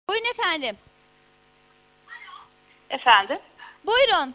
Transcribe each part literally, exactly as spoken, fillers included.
Buyurun efendim. Efendim? Buyurun.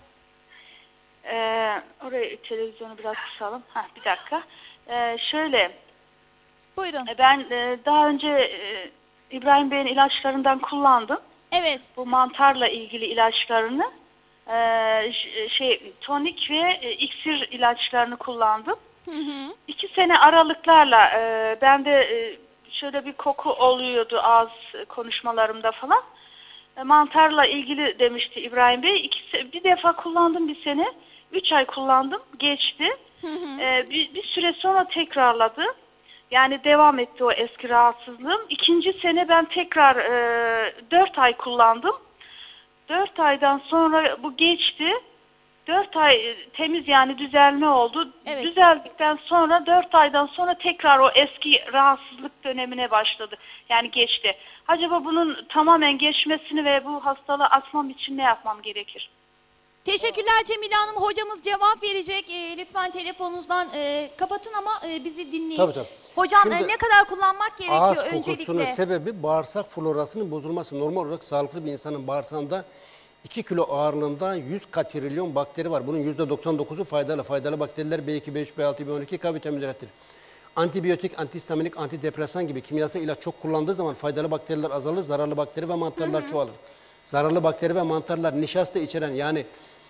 Ee, oraya televizyonu biraz kısalım. Heh, bir dakika. Ee, şöyle, Buyurun. ben e, daha önce e, İbrahim Bey'in ilaçlarından kullandım. Evet. Bu mantarla ilgili ilaçlarını. Ee, ş- şey, tonik ve e, iksir ilaçlarını kullandım. Hı hı. İki sene aralıklarla e, ben de e, şöyle bir koku oluyordu ağız konuşmalarımda falan. E, mantarla ilgili demişti İbrahim Bey. İki, se- bir defa kullandım bir sene. Üç ay kullandım. Geçti. Hı hı. E, bir, bir süre sonra tekrarladı. Yani devam etti o eski rahatsızlığım. İkinci sene ben tekrar e, dört ay kullandım. Dört aydan sonra bu geçti. Dört ay e, temiz yani düzelme oldu. Evet. Düzeldikten sonra dört aydan sonra tekrar o eski rahatsızlık dönemine başladı. Yani geçti. Acaba bunun tamamen geçmesini ve bu hastalığı atmam için ne yapmam gerekir? Teşekkürler Cemile Hanım. Hocamız cevap verecek. E, lütfen telefonunuzdan e, kapatın ama e, bizi dinleyin. Tabii, tabii. Hocam e, Şimdi ne kadar kullanmak gerekiyor Ağız öncelikle? kokusunun sebebi bağırsak florasının bozulması. Normal olarak sağlıklı bir insanın bağırsağında iki kilo ağırlığında yüz katrilyon bakteri var. Bunun yüzde doksan dokuzu faydalı. Faydalı bakteriler B iki, B üç, B altı, B on iki, K vitaminleridir. Antibiyotik, antihistaminik, antidepresan gibi kimyasal ilaç çok kullandığı zaman faydalı bakteriler azalır, zararlı bakteri ve mantarlar hı hı. çoğalır. Zararlı bakteri ve mantarlar nişasta içeren yani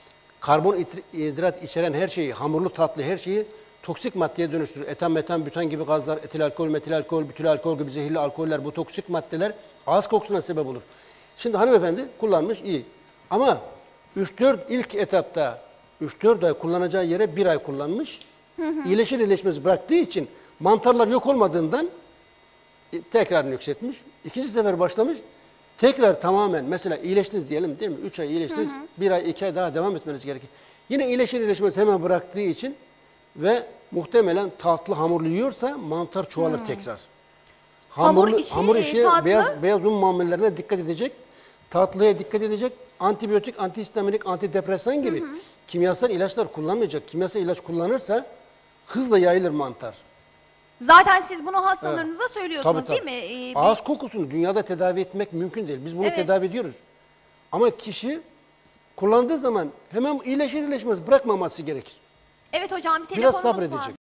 karbonhidrat içeren her şeyi, hamurlu tatlı her şeyi toksik maddeye dönüştürür. Etan, metan, bütan gibi gazlar, etil alkol, metil alkol, bütül alkol gibi zehirli alkoller, bu toksik maddeler ağız kokusuna sebep olur. Şimdi hanımefendi kullanmış, iyi. Ama üç dört ilk etapta üç dört ay kullanacağı yere bir ay kullanmış. Hı hı. İyileşir iyileşmez bıraktığı için mantarlar yok olmadığından e, tekrar yükseltmiş. İkinci sefer başlamış. Tekrar tamamen mesela iyileştiniz diyelim değil mi? üç ay iyileştiniz. Hı hı. bir ay, iki ay daha devam etmeniz gerekir. Yine iyileşir iyileşmez hemen bıraktığı için ve muhtemelen tatlı hamurlu yiyorsa mantar çoğalır hmm. tekrar. Hamurlu, hamur işi, hamur işi tatlı. beyaz, beyaz un mamullerine dikkat edecek. Tatlıya dikkat edecek. Antibiyotik, antihistaminik, antidepresan gibi hı hı. kimyasal ilaçlar kullanmayacak. Kimyasal ilaç kullanırsa hızla yayılır mantar. Zaten siz bunu hastalarınıza evet. söylüyorsunuz tabii, tabii. değil mi? Ee, Ağız kokusunu dünyada tedavi etmek mümkün değil. Biz bunu evet. tedavi ediyoruz. Ama kişi kullandığı zaman hemen iyileşir iyileşmez bırakmaması gerekir. Evet hocam bir telefonumuz Biraz sabredecek. var.